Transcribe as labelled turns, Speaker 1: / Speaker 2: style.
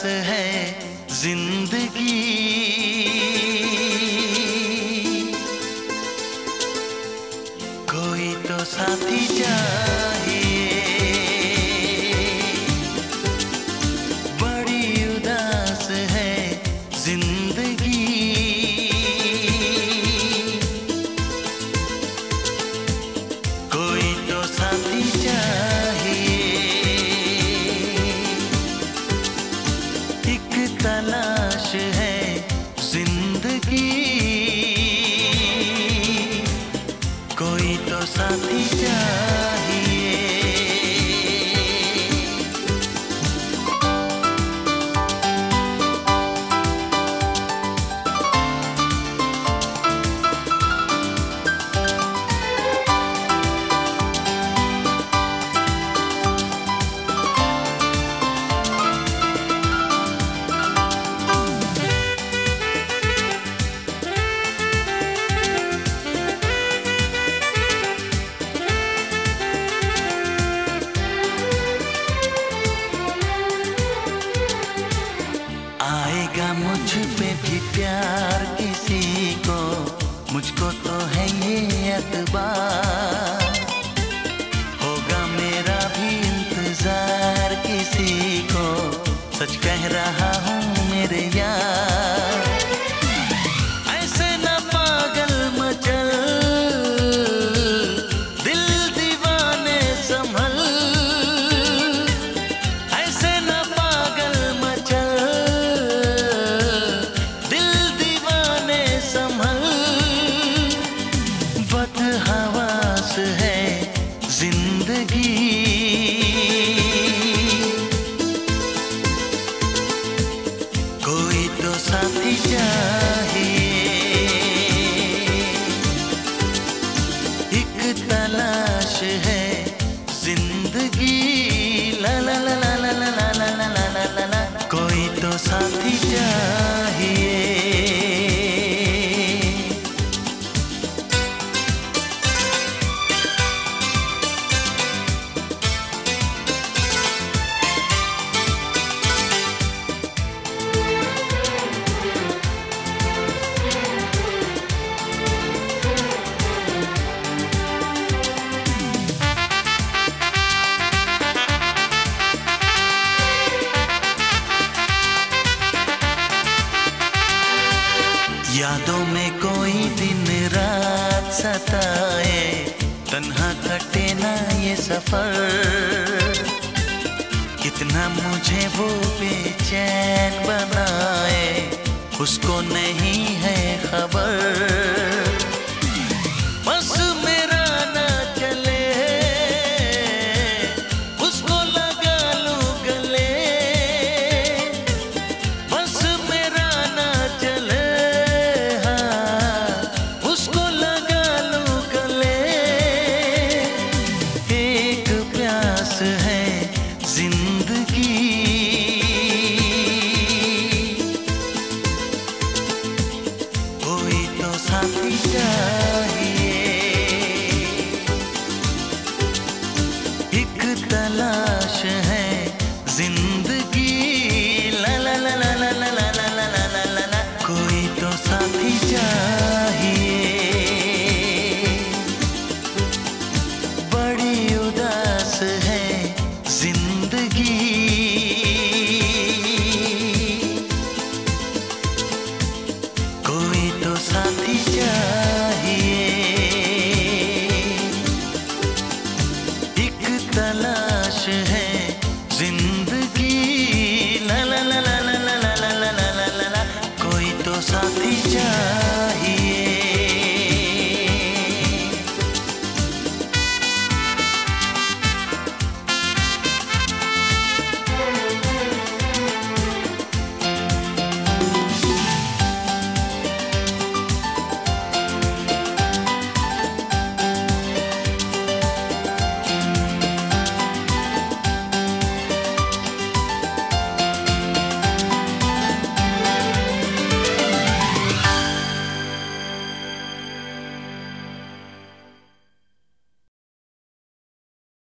Speaker 1: है जिंदगी, कोई तो साथी चाहिए। बड़ी उदास है जिंदगी, कोई तो साथी चाहिए। एक तलाश है जिंदगी, कोई तो साथी चाहिए। आएगा मुझ पे भी प्यार किसी को, मुझको तो है ये एतबार। होगा मेरा भी इंतजार किसी को, सच कह रहा हूँ मेरे यार। ऐसे ना पागल मचल, दिल दीवाने संभल। ऐसे ना पागल मचल, बदहवास है जिंदगी, कोई तो साथी चाहिए। एक तलाश है जिंदगी, ला ला ला ला ला ला ला ला ला ला ला ला, कोई तो साथी चाहिए। यादों में कोई दिन रात सताए, तन्हा कटे ना ये सफर। कितना मुझे वो बेचैन बनाए, उसको नहीं है खबर। बस मेरा ना चले, उसको लगा लूं गले। बस मेरा ना चले, है जिंदगी, कोई तो साथी चाहिए। एक तलाश है